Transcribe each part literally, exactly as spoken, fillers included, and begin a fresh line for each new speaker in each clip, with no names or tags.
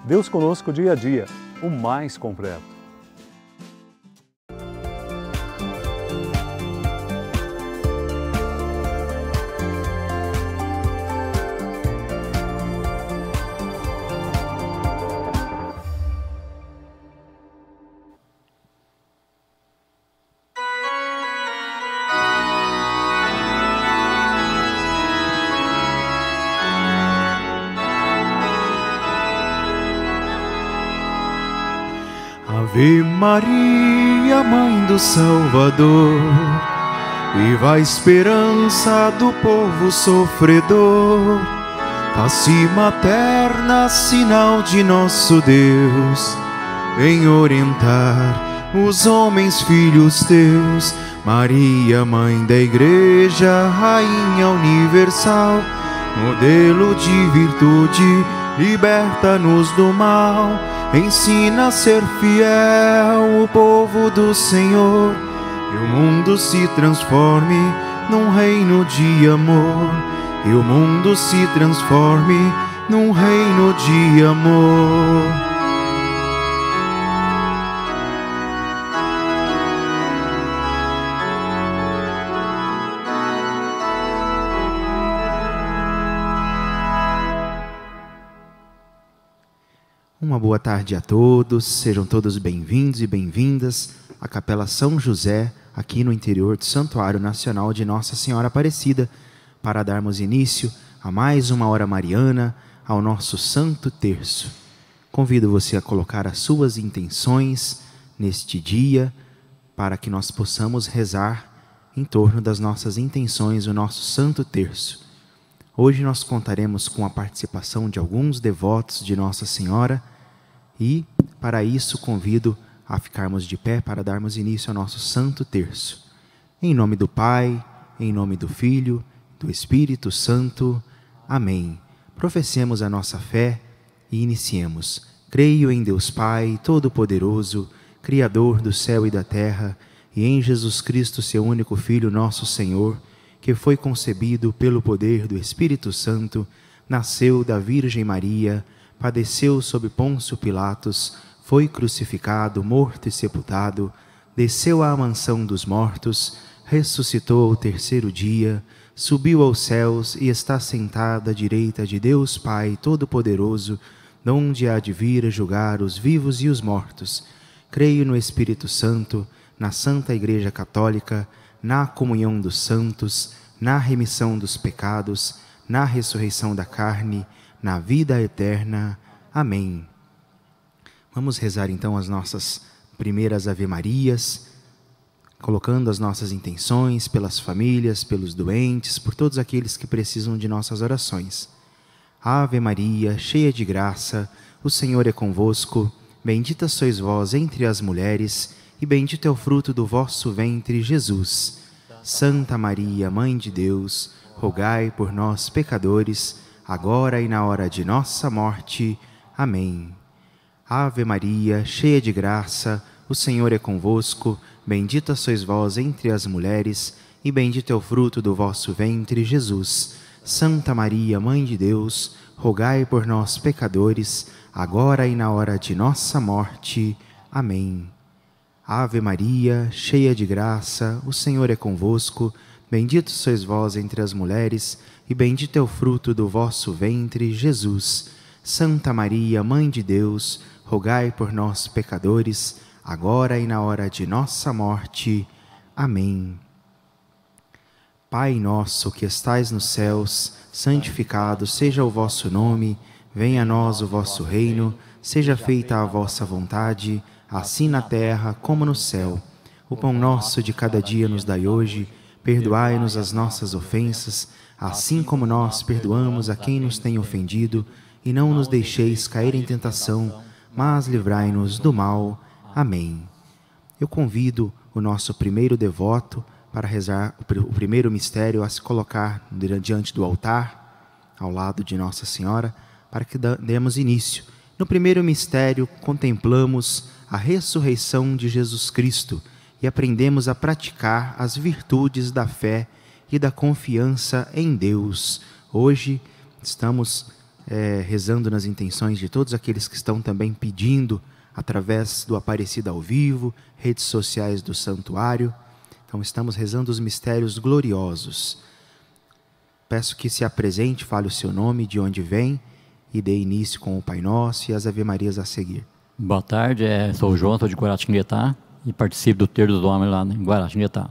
Deus conosco dia a dia, o mais completo.
Ave Maria, Mãe do Salvador, viva a esperança do povo sofredor, face materna, sinal de nosso Deus, vem orientar os homens filhos teus. Maria, Mãe da Igreja, Rainha universal, modelo de virtude, liberta-nos do mal. Ensina a ser fiel o povo do Senhor, e o mundo se transforme num reino de amor, e o mundo se transforme num reino de amor. Uma boa tarde a todos, sejam todos bem-vindos e bem-vindas à Capela São José, aqui no interior do Santuário Nacional de Nossa Senhora Aparecida, para darmos início a mais uma hora mariana, ao nosso Santo Terço. Convido você a colocar as suas intenções neste dia, para que nós possamos rezar em torno das nossas intenções, o nosso Santo Terço. Hoje nós contaremos com a participação de alguns devotos de Nossa Senhora, e, para isso, convido a ficarmos de pé para darmos início ao nosso Santo Terço. Em nome do Pai, em nome do Filho, do Espírito Santo. Amém. Professemos a nossa fé e iniciemos. Creio em Deus Pai, Todo-Poderoso, Criador do céu e da terra, e em Jesus Cristo, seu único Filho, nosso Senhor, que foi concebido pelo poder do Espírito Santo, nasceu da Virgem Maria, padeceu sob Pôncio Pilatos, foi crucificado, morto e sepultado, desceu à mansão dos mortos, ressuscitou ao terceiro dia, subiu aos céus e está sentado à direita de Deus Pai Todo-Poderoso, donde há de vir a julgar os vivos e os mortos. Creio no Espírito Santo, na Santa Igreja Católica, na comunhão dos santos, na remissão dos pecados, na ressurreição da carne, na vida eterna. Amém. Vamos rezar então as nossas primeiras Ave-Marias, colocando as nossas intenções pelas famílias, pelos doentes, por todos aqueles que precisam de nossas orações. Ave Maria, cheia de graça, o Senhor é convosco, bendita sois vós entre as mulheres, e bendito é o fruto do vosso ventre, Jesus. Santa Maria, Mãe de Deus, rogai por nós, pecadores, agora e na hora de nossa morte. Amém. Ave Maria, cheia de graça, o Senhor é convosco, bendita sois vós entre as mulheres, e bendito é o fruto do vosso ventre, Jesus. Santa Maria, Mãe de Deus, rogai por nós, pecadores, agora e na hora de nossa morte. Amém. Ave Maria, cheia de graça, o Senhor é convosco, bendito sois vós entre as mulheres, e bendito é o fruto do vosso ventre, Jesus. Santa Maria, Mãe de Deus, rogai por nós, pecadores, agora e na hora de nossa morte. Amém. Pai nosso que estais nos céus, santificado seja o vosso nome, venha a nós o vosso reino, seja feita a vossa vontade, assim na terra como no céu. O pão nosso de cada dia nos dai hoje, perdoai-nos as nossas ofensas, assim como nós perdoamos a quem nos tem ofendido, e não nos deixeis cair em tentação, mas livrai-nos do mal. Amém. Eu convido o nosso primeiro devoto para rezar o primeiro mistério a se colocar diante do altar, ao lado de Nossa Senhora, para que demos início. No primeiro mistério, contemplamos a ressurreição de Jesus Cristo e aprendemos a praticar as virtudes da fé e da confiança em Deus. Hoje estamos é, rezando nas intenções de todos aqueles que estão também pedindo através do Aparecida ao Vivo, redes sociais do Santuário. Então estamos rezando os mistérios gloriosos. Peço que se apresente, fale o seu nome, de onde vem e dê início com o Pai Nosso e as Ave Marias a seguir.
Boa tarde, é, sou o João, sou de Guaratinguetá e participo do Terço dos Homens lá em Guaratinguetá.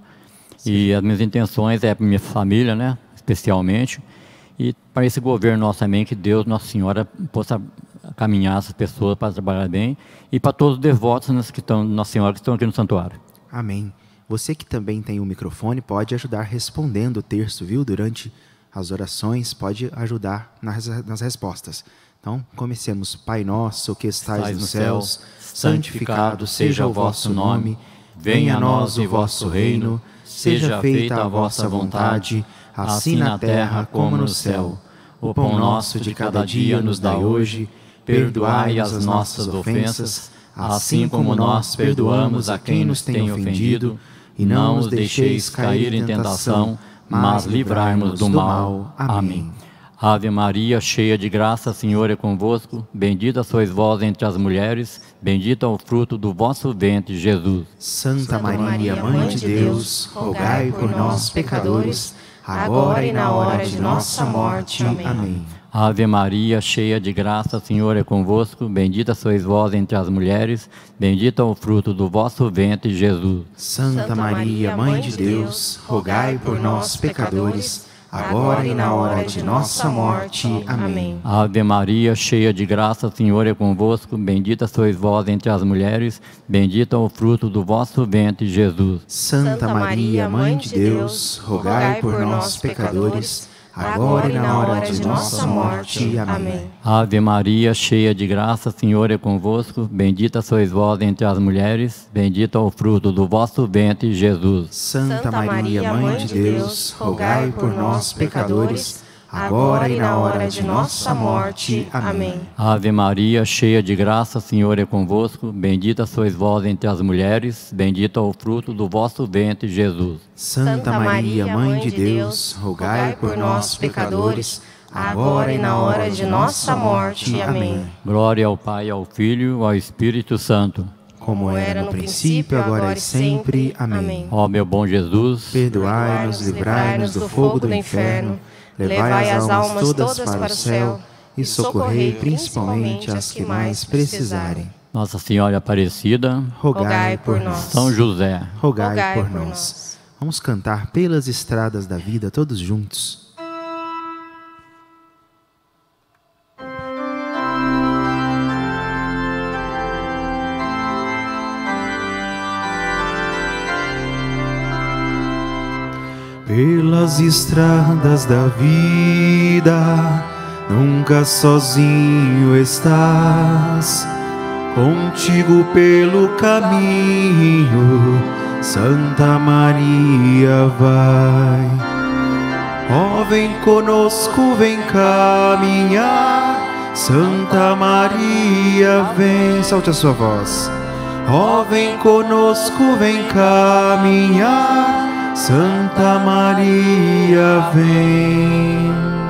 E as minhas intenções é para minha família, né, especialmente, e para esse governo nosso também, que Deus, Nossa Senhora, possa caminhar essas pessoas para trabalhar bem, e para todos os devotos, né, que estão, Nossa Senhora, que estão aqui no santuário.
Amém. Você que também tem um microfone pode ajudar respondendo o terço, viu? Durante as orações, pode ajudar nas, nas respostas. Então, comecemos. Pai nosso que estais nos céus, santificado seja o vosso nome, venha a nós o vosso reino, seja feita a vossa vontade, assim na terra como no céu. O pão nosso de cada dia nos dai hoje, perdoai as nossas ofensas, assim como nós perdoamos a quem nos tem ofendido, e não nos deixeis cair em tentação, mas livrai-nos do mal. Amém.
Ave Maria, cheia de graça, o Senhor é convosco, bendita sois vós entre as mulheres, bendito é o fruto do vosso ventre, Jesus.
Santa Maria, Mãe de Deus, rogai por nós, pecadores, agora e na hora de nossa morte. Amém.
Ave Maria, cheia de graça, o Senhor é convosco, bendita sois vós entre as mulheres, bendito é o fruto do vosso ventre, Jesus.
Santa Maria, Mãe de Deus, rogai por nós, pecadores, agora e na hora de nossa morte. Amém.
Ave Maria, cheia de graça, o Senhor é convosco, bendita sois vós entre as mulheres, bendito é o fruto do vosso ventre, Jesus.
Santa Maria, Mãe de Deus, rogai por nós, pecadores, agora e na hora de nossa morte. Amém.
Ave Maria, cheia de graça, o Senhor é convosco, bendita sois vós entre as mulheres, bendito é o fruto do vosso ventre, Jesus.
Santa Maria, Mãe de Deus, rogai por nós, pecadores, agora e na hora de nossa morte. Amém.
Ave Maria, cheia de graça, o Senhor é convosco, bendita sois vós entre as mulheres, bendito é o fruto do vosso ventre, Jesus.
Santa Maria, Mãe de Deus, rogai por nós, pecadores, agora e na hora de nossa morte. Amém.
Glória ao Pai, ao Filho e ao Espírito Santo,
como era no princípio, agora e sempre. Amém.
Ó meu bom Jesus,
perdoai-nos, livrai-nos do fogo do inferno, levai as almas todas para o céu e socorrei principalmente as que mais precisarem.
Nossa Senhora Aparecida,
rogai por nós.
São José,
rogai por nós. Vamos cantar pelas estradas da vida todos juntos. Pelas estradas da vida, nunca sozinho estás, contigo pelo caminho, Santa Maria vai. Ó, vem conosco, vem caminhar, Santa Maria vem. Solte a sua voz. Ó, vem conosco, vem caminhar, Santa Maria vem.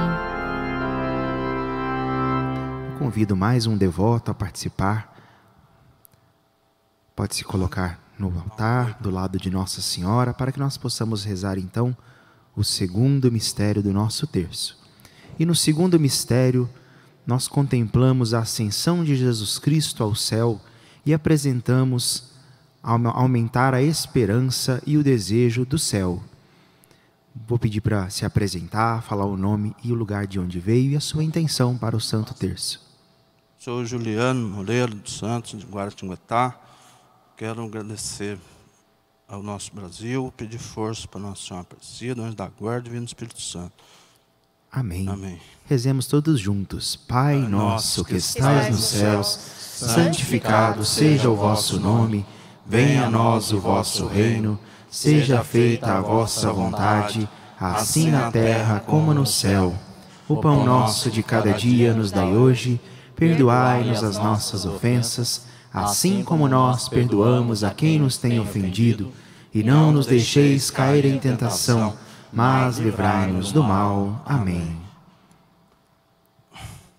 Convido mais um devoto a participar. Pode se colocar no altar, do lado de Nossa Senhora, para que nós possamos rezar então o segundo mistério do nosso terço. E no segundo mistério, nós contemplamos a ascensão de Jesus Cristo ao céu e apresentamos aumentar a esperança e o desejo do céu. Vou pedir para se apresentar, falar o nome e o lugar de onde veio e a sua intenção para o Santo Terço.
Sou Juliano Moreira dos Santos, de Guaratinguetá. Quero agradecer ao nosso Brasil, pedir força para Nossa Senhora Aparecida, anjo da guarda e vindo do Espírito Santo.
Amém.
Amém.
Rezemos todos juntos. Pai nosso que estais nos céus, santificado seja o vosso nome. Venha a nós o vosso reino, seja feita a vossa vontade, assim na terra como no céu. O pão nosso de cada dia nos dai hoje, perdoai-nos as nossas ofensas, assim como nós perdoamos a quem nos tem ofendido, e não nos deixeis cair em tentação, mas livrai-nos do mal. Amém.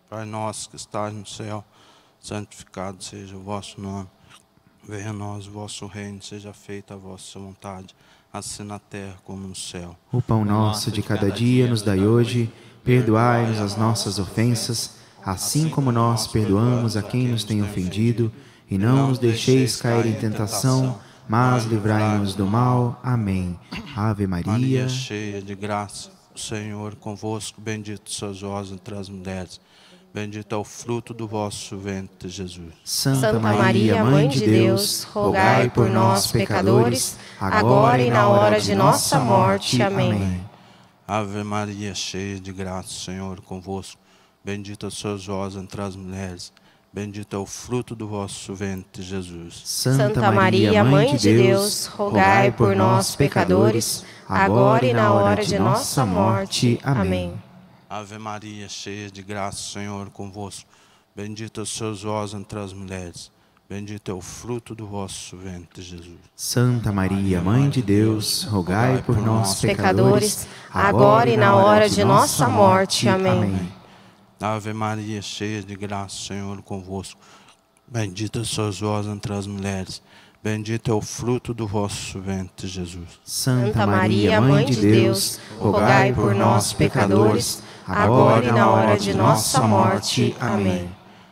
Pai nosso que estás no céu, santificado seja o vosso nome. Venha a nós o vosso reino, seja feita a vossa vontade, assim na terra como no céu.
O pão nosso de cada dia nos dai hoje, perdoai-nos as nossas ofensas, assim como nós perdoamos a quem nos tem ofendido, e não nos deixeis cair em tentação, mas livrai-nos do mal. Amém. Ave Maria,
Maria, cheia de graça, o Senhor convosco, bendito sois vós entre as mulheres, bendito é o fruto do vosso ventre, Jesus.
Santa Maria, Mãe de Deus, rogai por nós, pecadores, agora e na hora de nossa morte. Amém.
Ave Maria, cheia de graça, o Senhor é convosco, bendita sois vós entre as mulheres, bendito é o fruto do vosso ventre, Jesus.
Santa Maria, Mãe de Deus, rogai por nós, pecadores, agora e na hora de nossa morte. Amém.
Ave Maria, cheia de graça, o Senhor é convosco, bendita sois vós entre as mulheres, bendito é o fruto do vosso ventre, Jesus.
Santa Maria, Mãe de Deus, rogai por nós, pecadores, agora e na hora de nossa morte. Amém.
Ave Maria, cheia de graça, o Senhor é convosco, bendita sois vós entre as mulheres, bendito é o fruto do vosso ventre, Jesus.
Santa Maria, Mãe de Deus, rogai por nós, pecadores, agora e na hora de nossa morte. Amém.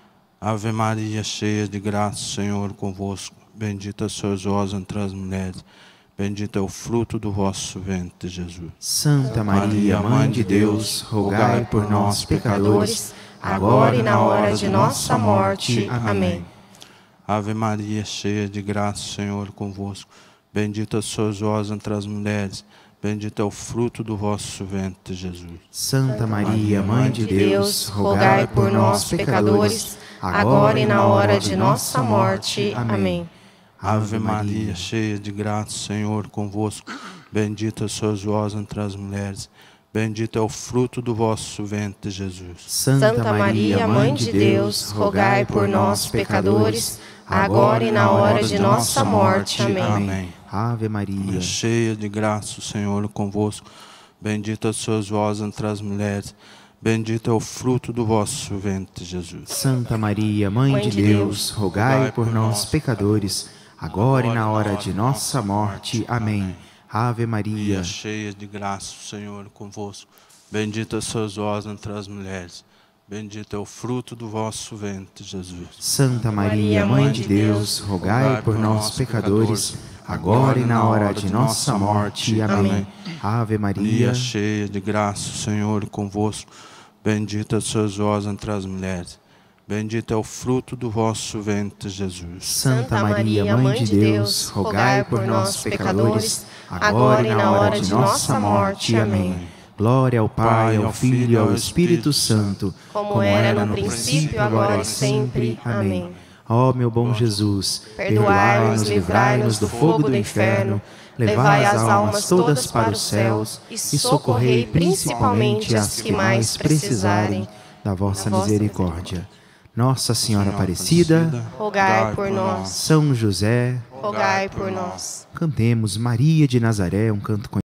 Ave Maria, cheia de graça, o Senhor é convosco, bendita sois vós entre as mulheres, bendito é o fruto do vosso ventre, Jesus.
Santa Maria, Mãe de Deus, rogai por nós, pecadores, agora e na hora de nossa morte. Amém.
Ave Maria, cheia de graça, o Senhor é convosco, bendita sois vós entre as mulheres, bendito é o fruto do vosso ventre, Jesus.
Santa Maria, Mãe de Deus, rogai por nós, pecadores, agora e na hora de nossa morte. Amém.
Ave Maria, cheia de graça, o Senhor é convosco, bendita sois vós entre as mulheres, bendito é o fruto do vosso ventre, Jesus.
Santa Maria, Mãe de Deus, rogai por nós, pecadores, agora e na hora de nossa morte. Amém. Ave Maria,
cheia de graça, o Senhor é convosco, bendita sois vós entre as mulheres, bendito é o fruto do vosso ventre, Jesus.
Santa Maria, Mãe de Deus, rogai por nós, pecadores, agora e na hora de nossa morte. Amém. Ave Maria,
cheia de graça, o Senhor é convosco, bendita sois vós entre as mulheres, bendito é o fruto do vosso ventre, Jesus.
Santa Maria, Mãe de Deus, rogai por nós, pecadores, agora e na hora de nossa morte. Amém. Ave Maria,
cheia de graça, o Senhor é convosco, bendita sois vós entre as mulheres, bendito é o fruto do vosso ventre, Jesus.
Santa Maria, Mãe de Deus, rogai por nós, pecadores, agora e na hora de nossa morte. Amém. Glória ao Pai, ao Filho e ao Espírito Santo, como era no princípio, agora e sempre. Amém. Ó meu bom Jesus, perdoai-nos, livrai-nos do fogo do inferno, levai as almas todas para os céus e socorrei principalmente as que mais precisarem da vossa misericórdia. Nossa Senhora Aparecida,
rogai por nós.
São José,
rogai por nós.
Cantemos Maria de Nazaré, um canto conhecido.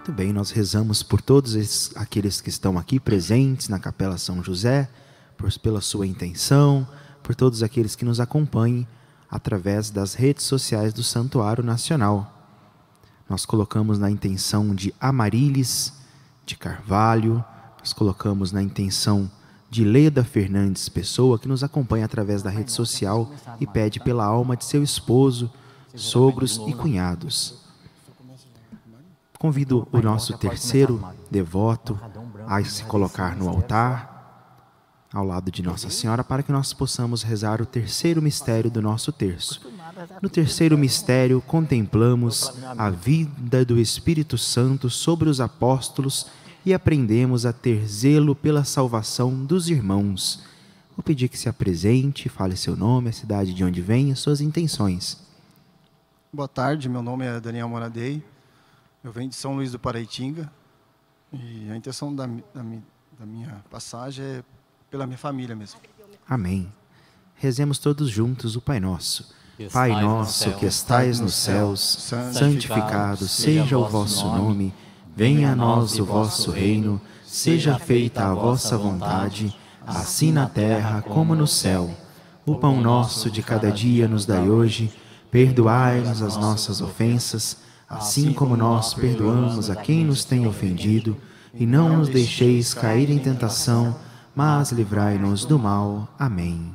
Muito bem, nós rezamos por todos esses, aqueles que estão aqui presentes na Capela São José, por, pela sua intenção, por todos aqueles que nos acompanhem através das redes sociais do Santuário Nacional. Nós colocamos na intenção de Amarilis de Carvalho, nós colocamos na intenção de Leda Fernandes Pessoa, que nos acompanha através da rede social e pede pela alma de seu esposo, sogros e cunhados. Convido o nosso terceiro devoto a se colocar no altar, ao lado de Nossa Senhora, para que nós possamos rezar o terceiro mistério do nosso terço. No terceiro mistério, contemplamos a vida do Espírito Santo sobre os apóstolos e aprendemos a ter zelo pela salvação dos irmãos. Vou pedir que se apresente, fale seu nome, a cidade de onde vem e suas intenções.
Boa tarde, meu nome é Daniel Moradei, eu venho de São Luís do Paraitinga e a intenção da, da, da minha passagem é pela minha família mesmo.
Amém. Rezemos todos juntos o Pai Nosso. Pai nosso que estais nos céus, santificado seja o vosso nome. Venha a nós o vosso reino, seja feita a vossa vontade, assim na terra como no céu. O pão nosso de cada dia nos dai hoje, perdoai-nos as nossas ofensas, assim como nós perdoamos a quem nos tem ofendido, e não nos deixeis cair em tentação, mas livrai-nos do mal. Amém.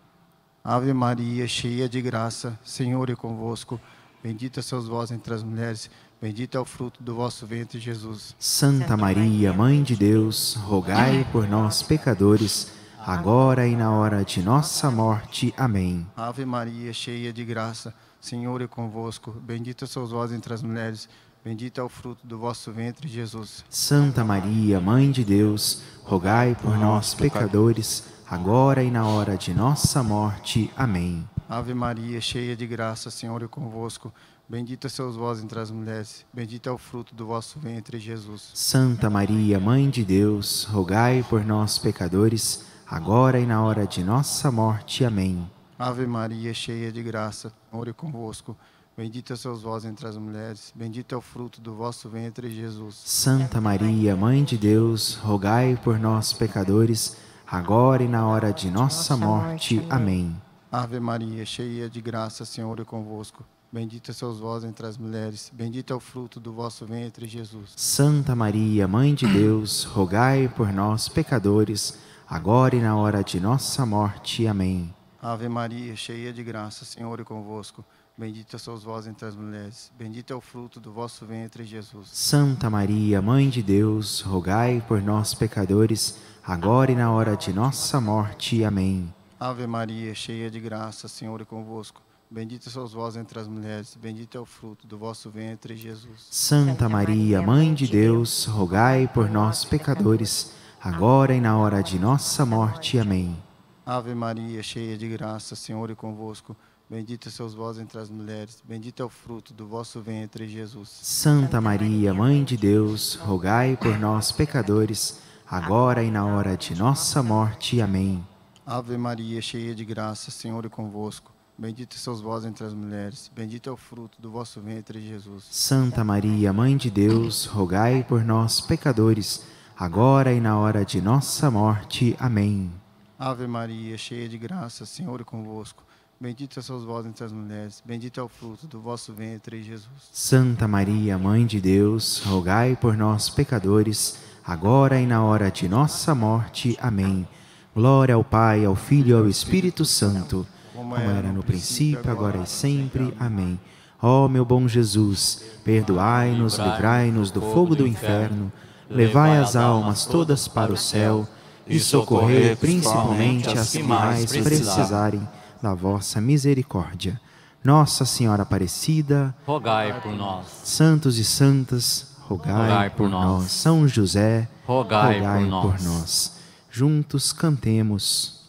Ave Maria, cheia de graça, Senhor é convosco, bendita sois vós entre as mulheres, bendito é o fruto do vosso ventre, Jesus.
Santa Maria, Mãe de Deus, rogai por nós, pecadores, agora e na hora de nossa morte. Amém.
Ave Maria, cheia de graça, Senhor é convosco, bendita sois vós entre as mulheres, bendito é o fruto do vosso ventre, Jesus.
Santa Maria, Mãe de Deus, rogai por nós, pecadores, agora e na hora de nossa morte. Amém.
Ave Maria, cheia de graça, Senhor é convosco, bendita sois vós entre as mulheres, bendito é o fruto do vosso ventre, Jesus.
Santa Maria, Mãe de Deus, rogai por nós, pecadores, agora e na hora de nossa morte. Amém.
Ave Maria, cheia de graça, Senhor é convosco, bendita sois vós entre as mulheres, bendito é o fruto do vosso ventre, Jesus.
Santa Maria, Mãe de Deus, rogai por nós, pecadores, agora e na hora de nossa morte. Amém.
Ave Maria, cheia de graça, Senhor é convosco, bendita sois vós entre as mulheres, bendito é o fruto do vosso ventre, Jesus.
Santa Maria, Mãe de Deus, rogai por nós, pecadores, agora e na hora de nossa morte. Amém.
Ave Maria, cheia de graça, Senhor é convosco, bendita sois vós entre as mulheres, bendito é o fruto do vosso ventre, Jesus.
Santa Maria, Mãe de Deus, rogai por nós, pecadores, agora e na hora de nossa morte. Amém.
Ave Maria, cheia de graça, Senhor é convosco, bendita sois vós entre as mulheres, bendito é o fruto do vosso ventre, Jesus.
Santa Maria, Mãe de Deus, rogai por nós, pecadores, agora e na hora de nossa morte. Amém.
Ave Maria, cheia de graça, Senhor é convosco, bendita sois vós entre as mulheres, bendito é o fruto do vosso ventre, Jesus.
Santa Maria, Mãe de Deus, rogai por nós, pecadores, agora e na hora de nossa morte. Amém.
Ave Maria, cheia de graça, Senhor é convosco, bendita sois vós entre as mulheres, bendito é o fruto do vosso ventre, Jesus.
Santa Maria, Mãe de Deus, rogai por nós, pecadores, agora e na hora de nossa morte. Amém.
Ave Maria, cheia de graça, Senhor é convosco, bendita sois vós entre as mulheres, bendito é o fruto do vosso ventre, Jesus.
Santa Maria, Mãe de Deus, rogai por nós, pecadores, agora e na hora de nossa morte. Amém. Glória ao Pai, ao Filho e ao Espírito Santo, como era no princípio, agora e sempre. Amém. Ó meu bom Jesus, perdoai-nos, livrai-nos do fogo do inferno, levai as almas todas para o céu e socorrei principalmente as que mais precisarem da vossa misericórdia. Nossa Senhora Aparecida,
rogai por nós.
Santos e santas, rogai, rogai por, por nós. nós. São José,
rogai,
rogai
por, nós.
por nós. Juntos cantemos.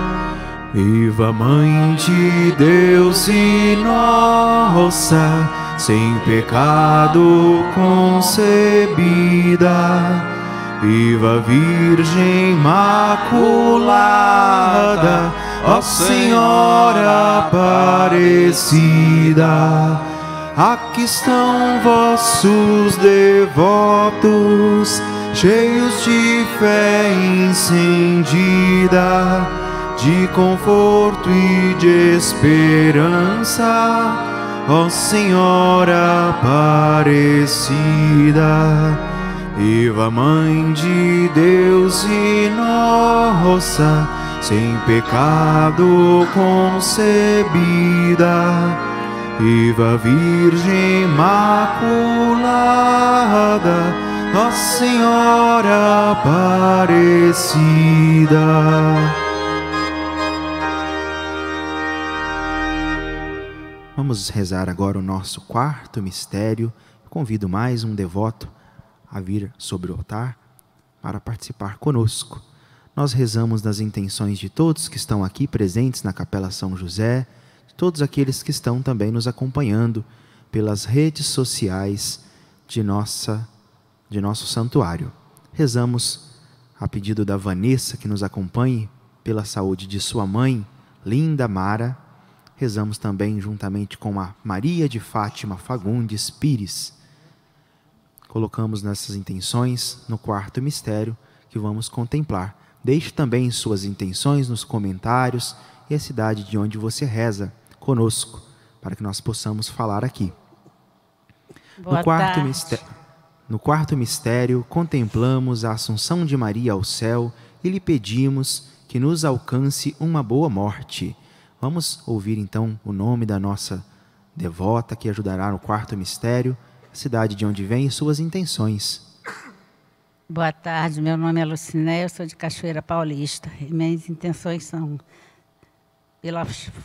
Viva Mãe de Deus e nossa sem pecado concebida. Viva Virgem Imaculada, ó Senhora Aparecida. Aqui estão vossos devotos, cheios de fé incendida, de conforto e de esperança, ó Senhora Aparecida. Viva Mãe de Deus e nossa, sem pecado concebida. Viva Virgem Imaculada, ó Senhora Aparecida. Vamos rezar agora o nosso quarto mistério. Convido mais um devoto a vir sobre o altar para participar conosco. Nós rezamos nas intenções de todos que estão aqui presentes na Capela São José, de todos aqueles que estão também nos acompanhando pelas redes sociais de, nossa, de nosso santuário. Rezamos a pedido da Vanessa, que nos acompanhe, pela saúde de sua mãe, linda Mara. Rezamos também juntamente com a Maria de Fátima Fagundes Pires. Colocamos nessas intenções no quarto mistério que vamos contemplar. Deixe também suas intenções nos comentários e a cidade de onde você reza conosco, para que nós possamos falar aqui.
Boa
no, quarto
tarde.
mistério, no quarto mistério, contemplamos a Assunção de Maria ao céu e lhe pedimos que nos alcance uma boa morte. Vamos ouvir então o nome da nossa devota que ajudará no quarto mistério, cidade de onde vem e suas intenções.
Boa tarde, meu nome é Luciné, eu sou de Cachoeira Paulista e minhas intenções são pela,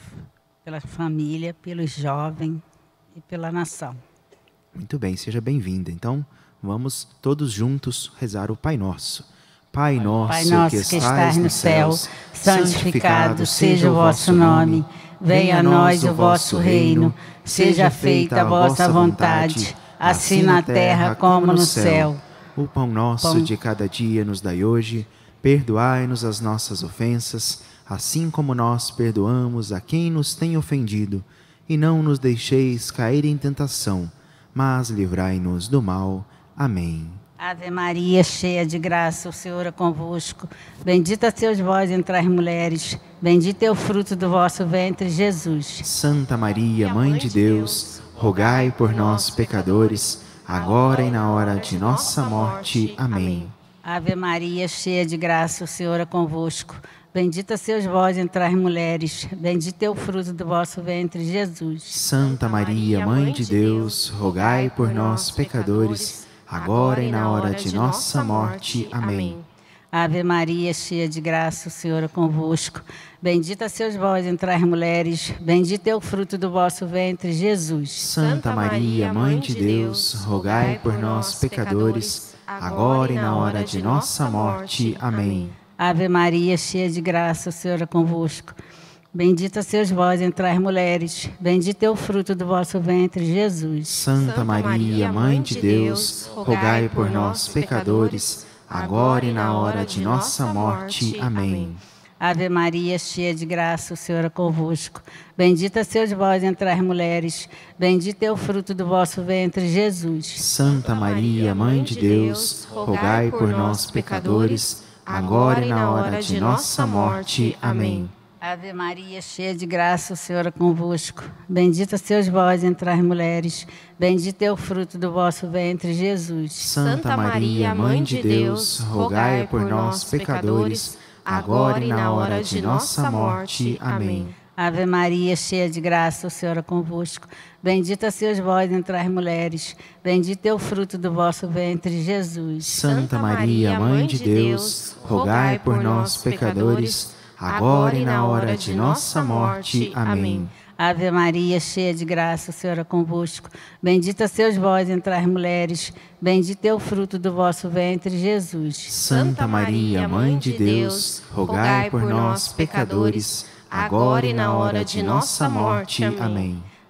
pela família, pelos jovens e pela nação.
Muito bem, seja bem-vinda. Então, vamos todos juntos rezar o Pai Nosso. Pai nosso,
Pai nosso
que
que estás no céu,
céus,
santificado seja o vosso nome, venha a nós o vosso reino, seja feita a vossa vontade, assim na terra como no céu.
O pão nosso
Pão.
de cada dia nos dai hoje, perdoai-nos as nossas ofensas, assim como nós perdoamos a quem nos tem ofendido, e não nos deixeis cair em tentação, mas livrai-nos do mal. Amém.
Ave Maria, cheia de graça, o Senhor é convosco. Bendita sois vós entre as mulheres, bendito é o fruto do vosso ventre, Jesus.
Santa Maria, Mãe de Deus, rogai por nós, pecadores, agora e na hora de nossa morte. Amém.
Ave Maria, cheia de graça, o Senhor é convosco. Bendita sois vós entre as mulheres, bendito é o fruto do vosso ventre, Jesus.
Santa Maria, Mãe de Deus, rogai por nós, pecadores, agora e na hora de nossa morte. Amém.
Ave Maria, cheia de graça, o Senhor é convosco. Bendita sois vós entre as mulheres, bendito é o fruto do vosso ventre, Jesus.
Santa Maria, Mãe de Deus, rogai por nós, pecadores, agora e na hora de nossa morte. Amém.
Ave Maria, cheia de graça, o Senhor é convosco. Bendita sois vós entre as mulheres, bendito é o fruto do vosso ventre, Jesus.
Santa Maria, Mãe de Deus, rogai por nós, pecadores, agora e na hora de nossa morte. Amém.
Ave Maria, cheia de graça, o Senhor é convosco. Bendita sois vós entre as mulheres, bendito é o fruto do vosso ventre, Jesus.
Santa Maria, Mãe de Deus, rogai por nós, pecadores, agora e na hora de nossa morte. Amém.
Ave Maria, cheia de graça, o Senhor é convosco. Bendita sois vós entre as mulheres, bendito é o fruto do vosso ventre, Jesus.
Santa Maria, Mãe de Deus, rogai por nós, pecadores, agora e na hora de nossa morte. Amém.
Ave Maria, cheia de graça, o Senhor é convosco. Bendita sois vós entre as mulheres, bendito é o fruto do vosso ventre, Jesus.
Santa Maria, Mãe de Deus, rogai por nós, pecadores, agora e na hora de nossa morte. Amém.
Ave Maria, cheia de graça, o Senhor é convosco. Bendita sois vós entre as mulheres, bendito é o fruto do vosso ventre, Jesus.
Santa Maria, Mãe de Deus, rogai por nós, pecadores, agora e na hora de nossa morte. Amém.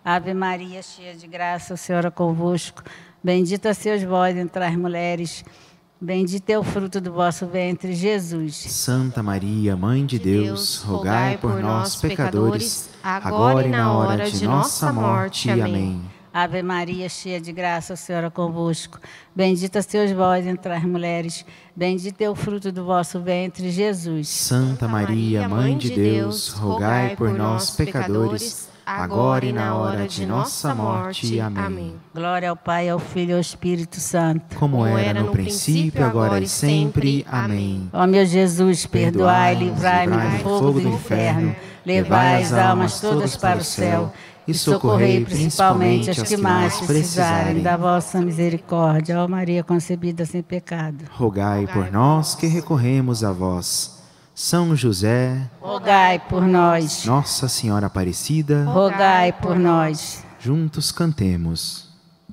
Ave Maria, cheia de graça, o Senhor é convosco. Bendita sois vós entre as mulheres. Bendito é o fruto do vosso ventre, Jesus.
Santa Maria, Mãe de Deus, rogai por nós, pecadores, agora e na hora de nossa morte. Amém.
Ave Maria, cheia de graça, o Senhor é convosco. Bendita sois vós entre as mulheres. Bendito é o fruto do vosso ventre, Jesus.
Santa Maria, Mãe de Deus, rogai por nós, pecadores, agora e na hora de nossa morte. Amém.
Glória ao Pai, ao Filho e ao Espírito Santo.
Como era no princípio, agora e sempre. Amém.
Ó meu Jesus, perdoai, livrai-me do fogo do inferno. Levai as almas todas para o céu e socorrei principalmente as que mais precisarem da vossa misericórdia. Ó Maria concebida sem pecado,
rogai por nós que recorremos a vós. São José,
rogai por nós.
Nossa Senhora Aparecida,
rogai por nós.
Juntos cantemos.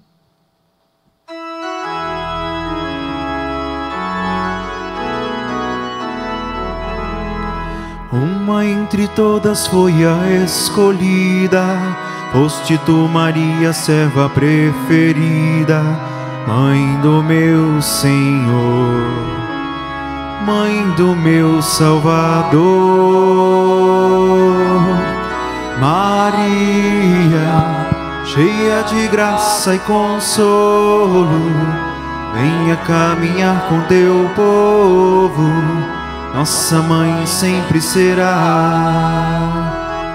Uma entre todas foi a escolhida, foste tu, Maria, serva preferida, Mãe do meu Senhor, Mãe do meu Salvador. Maria, cheia de graça e consolo, venha caminhar com teu povo, nossa mãe sempre será.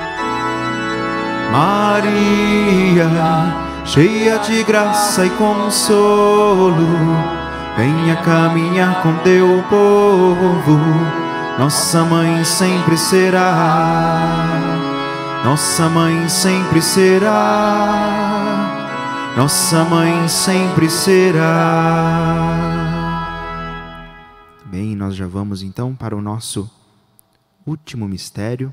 Maria, cheia de graça e consolo, venha caminhar com teu povo, nossa mãe sempre será. Nossa mãe sempre será. Nossa mãe sempre será. Bem, nós já vamos então para o nosso último mistério.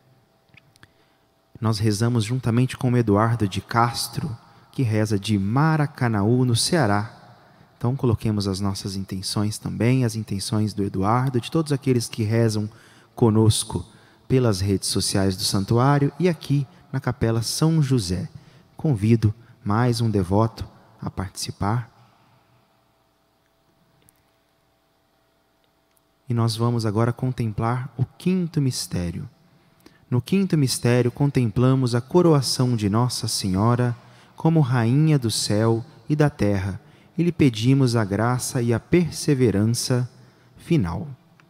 Nós rezamos juntamente com o Eduardo de Castro, que reza de Maracanaú, no Ceará. Então coloquemos as nossas intenções também, as intenções do Eduardo, de todos aqueles que rezam conosco pelas redes sociais do Santuário e aqui na Capela São José. Convido mais um devoto a participar. E nós vamos agora contemplar o quinto mistério. No quinto mistério, contemplamos a coroação de Nossa Senhora como Rainha do céu e da terra, e lhe pedimos a graça e a perseverança final.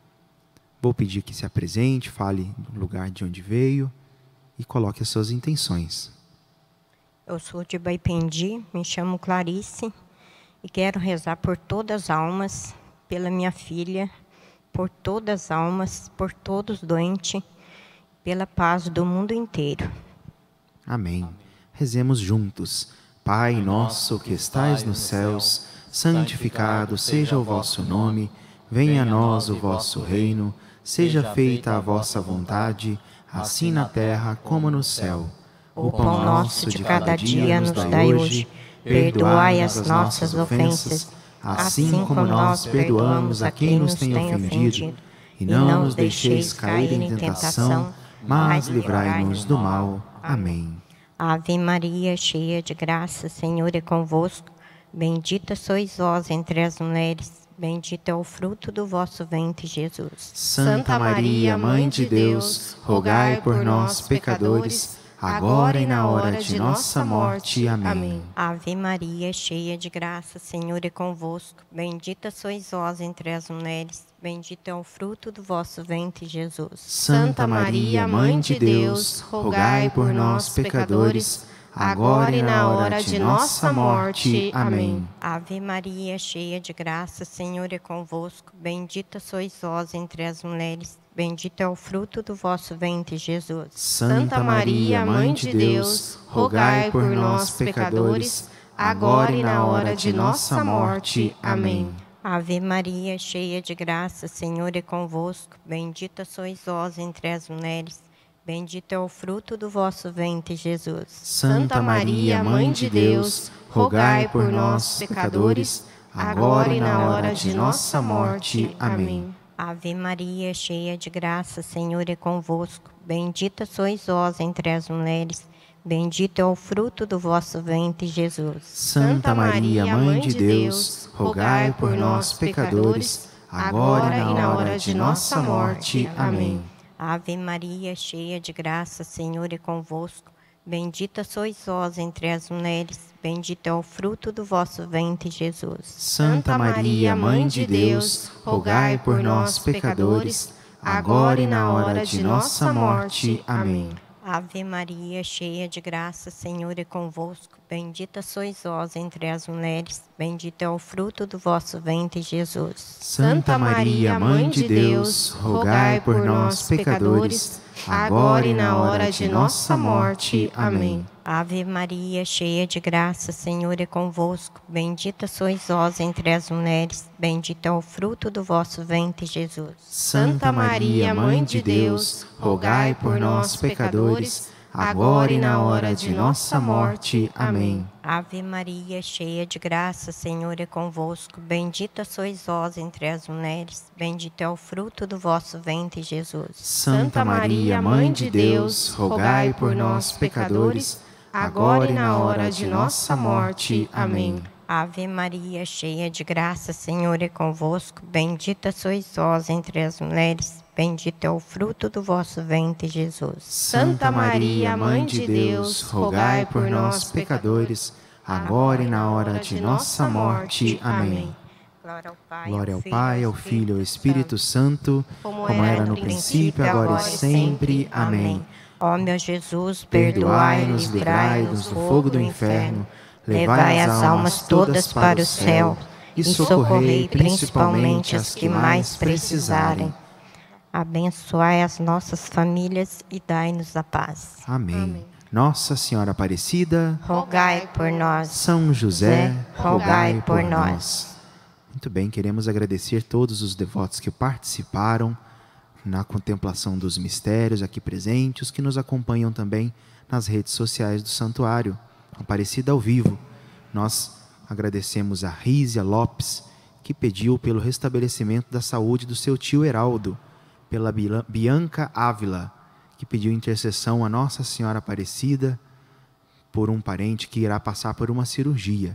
Vou pedir que se apresente, fale no lugar de onde veio e coloque as suas intenções.
Eu sou de Baipendi, me chamo Clarice e quero rezar por todas as almas, pela minha filha, por todas as almas, por todos os doentes, pela paz do mundo inteiro.
Amém. Rezemos juntos. Pai nosso que estais nos céus, santificado seja o vosso nome, venha a nós o vosso reino, seja feita a vossa vontade, assim na terra como no céu.
O pão nosso de cada dia nos dai hoje, perdoai as nossas ofensas, assim como nós perdoamos a quem nos tem ofendido, e não nos deixeis cair em tentação, mas livrai-nos do mal. Amém. Ave Maria, cheia de graça, o Senhor é convosco. Bendita sois vós entre as mulheres, bendito é o fruto do vosso ventre, Jesus.
Santa Maria, Mãe de Deus, rogai por nós, pecadores, agora e na hora de nossa morte. Amém.
Ave Maria, cheia de graça, o Senhor é convosco. Bendita sois vós entre as mulheres, bendito é o fruto do vosso ventre, Jesus.
Santa Maria, Mãe de Deus, rogai por nós, pecadores, agora e na hora de nossa morte. Amém.
Ave Maria, cheia de graça, o Senhor é convosco. Bendita sois vós entre as mulheres, bendito é o fruto do vosso ventre, Jesus.
Santa Maria, Mãe de Deus, rogai por nós, pecadores, agora e na hora de nossa morte. Amém.
Ave Maria, cheia de graça, o Senhor é convosco. Bendita sois vós entre as mulheres, bendito é o fruto do vosso ventre, Jesus.
Santa Maria, Mãe de Deus, rogai por nós, pecadores, agora e na hora de nossa morte. Amém.
Ave Maria, cheia de graça, o Senhor é convosco. Bendita sois vós entre as mulheres, Bendito é o fruto do vosso ventre, Jesus.
Santa Maria, Mãe de Deus, rogai por nós, pecadores, agora e na hora de nossa morte. Amém.
Ave Maria, cheia de graça, Senhor é convosco. Bendita sois vós entre as mulheres, bendito é o fruto do vosso ventre, Jesus.
Santa Maria, Mãe de Deus, rogai por nós, pecadores, agora e na hora de nossa morte. Amém.
Ave Maria, cheia de graça, Senhor é convosco. Bendita sois vós entre as mulheres, bendito é o fruto do vosso ventre, Jesus.
Santa Maria, Mãe de Deus, rogai por nós, pecadores, agora e na hora de nossa morte. Amém.
Ave Maria, cheia de graça, Senhor é convosco. Bendita sois vós entre as mulheres, bendito é o fruto do vosso ventre, Jesus.
Santa Maria, Mãe de Deus, rogai por nós, pecadores, agora e na hora de nossa morte. Amém.
Ave Maria, cheia de graça, Senhor é convosco. Bendita sois vós entre as mulheres, bendito é o fruto do vosso ventre, Jesus.
Santa Maria, Mãe de Deus, rogai por nós, pecadores, agora e na hora de nossa morte. Amém.
Ave Maria, cheia de graça, Senhor é convosco. Bendita sois vós entre as mulheres, bendito é o fruto do vosso ventre, Jesus.
Santa Maria, Mãe de Deus, rogai por nós, pecadores, agora e na hora de nossa morte. Amém.
Glória ao Pai,
Glória ao Pai, ao Filho e ao Espírito Santo, como era no princípio, agora e sempre. Amém.
Ó meu Jesus, perdoai-nos, livrai-nos do fogo do inferno, levai as almas todas para o céu e socorrei principalmente as que mais precisarem. Abençoai as nossas famílias e dai-nos a paz.
Amém. Amém. Nossa Senhora Aparecida,
rogai por nós.
São José,
José rogai por nós.
nós. Muito bem, queremos agradecer todos os devotos que participaram na contemplação dos mistérios aqui presentes, os que nos acompanham também nas redes sociais do Santuário Aparecida ao vivo. Nós agradecemos a Rízia Lopes, que pediu pelo restabelecimento da saúde do seu tio Heraldo, pela Bianca Ávila, que pediu intercessão a Nossa Senhora Aparecida por um parente que irá passar por uma cirurgia.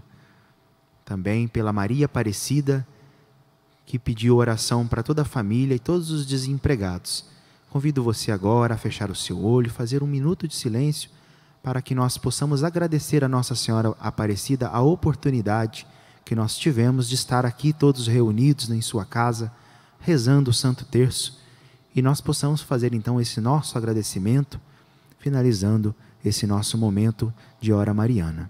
Também pela Maria Aparecida, que pediu oração para toda a família e todos os desempregados. Convido você agora a fechar o seu olho, fazer um minuto de silêncio, para que nós possamos agradecer a Nossa Senhora Aparecida a oportunidade que nós tivemos de estar aqui todos reunidos em sua casa, rezando o Santo Terço, e nós possamos fazer então esse nosso agradecimento, finalizando esse nosso momento de hora mariana.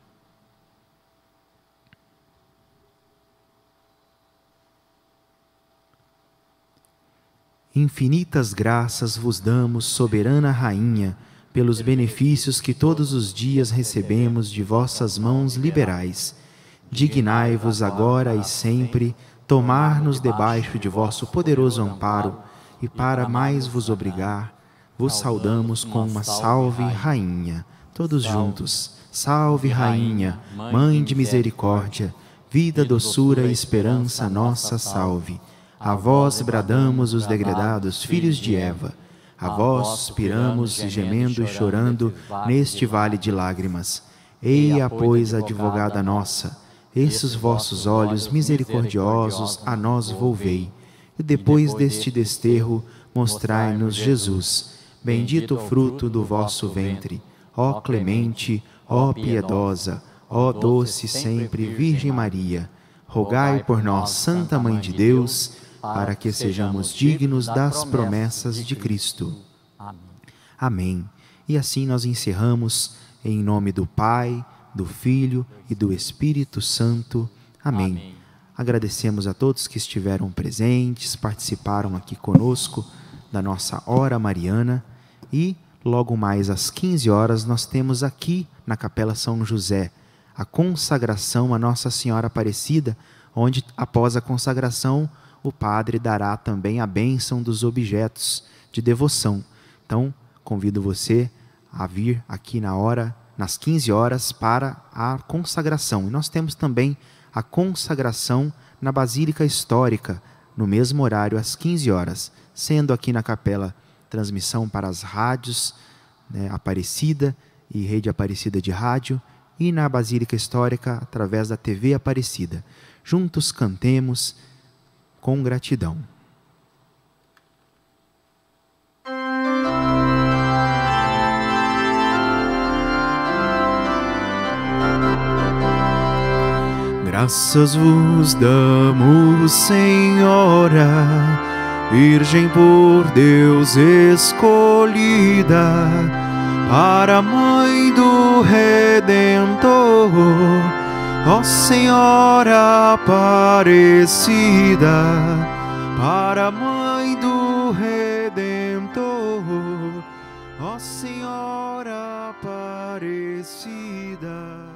Infinitas graças vos damos, soberana Rainha, pelos benefícios que todos os dias recebemos de vossas mãos liberais. Dignai-vos agora e sempre tomar-nos debaixo de vosso poderoso amparo, e para mais vos obrigar, vos saudamos com uma salve, Rainha. Todos juntos, salve, Rainha, Mãe de misericórdia, vida, doçura e esperança nossa, salve. A vós bradamos os degredados filhos de Eva, a vós suspiramos, gemendo e chorando neste vale de lágrimas. Eia, pois, advogada nossa, esses vossos olhos misericordiosos a nós volvei, e depois deste desterro mostrai-nos Jesus, bendito o fruto do vosso ventre. Ó clemente, ó piedosa, ó doce sempre Virgem Maria, rogai por nós, Santa Mãe de Deus, para que sejamos dignos das promessas de Cristo. Amém. E assim nós encerramos em nome do Pai, do Filho e do Espírito Santo. Amém. Amém. Agradecemos a todos que estiveram presentes, participaram aqui conosco da nossa hora mariana, e logo mais às quinze horas nós temos aqui na Capela São José a consagração a Nossa Senhora Aparecida, onde após a consagração o padre dará também a bênção dos objetos de devoção. Então, convido você a vir aqui na hora, nas quinze horas, para a consagração. E nós temos também a consagração na Basílica Histórica, no mesmo horário, às quinze horas, sendo aqui na capela transmissão para as rádios, né, Aparecida e Rede Aparecida de Rádio, e na Basílica Histórica através da T V Aparecida. Juntos cantemos com gratidão. Graças vos damos, Senhora, Virgem por Deus escolhida, para a Mãe do Redentor, ó Senhora Aparecida, para a Mãe do Redentor, ó Senhora Aparecida.